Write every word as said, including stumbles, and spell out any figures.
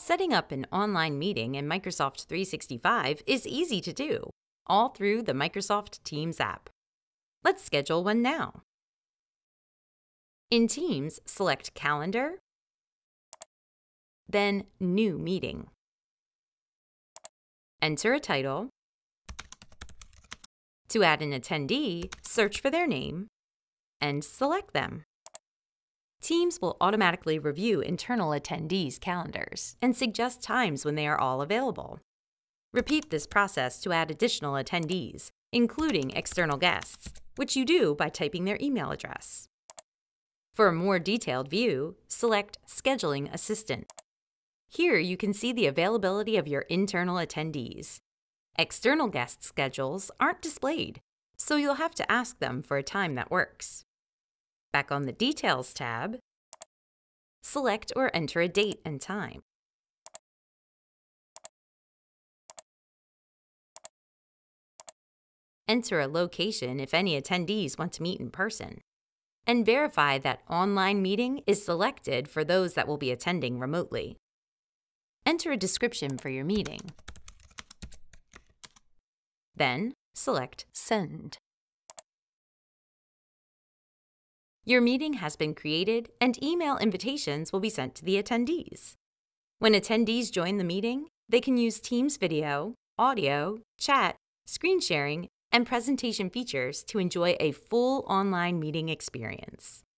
Setting up an online meeting in Microsoft three sixty-five is easy to do, all through the Microsoft Teams app. Let's schedule one now. In Teams, select Calendar, then New Meeting. Enter a title. To add an attendee, search for their name and select them. Teams will automatically review internal attendees' calendars and suggest times when they are all available. Repeat this process to add additional attendees, including external guests, which you do by typing their email address. For a more detailed view, select Scheduling Assistant. Here you can see the availability of your internal attendees. External guest schedules aren't displayed, so you'll have to ask them for a time that works. Back on the Details tab, select or enter a date and time. Enter a location if any attendees want to meet in person, and verify that online meeting is selected for those that will be attending remotely. Enter a description for your meeting. Then, select Send. Your meeting has been created, and email invitations will be sent to the attendees. When attendees join the meeting, they can use Teams video, audio, chat, screen sharing, and presentation features to enjoy a full online meeting experience.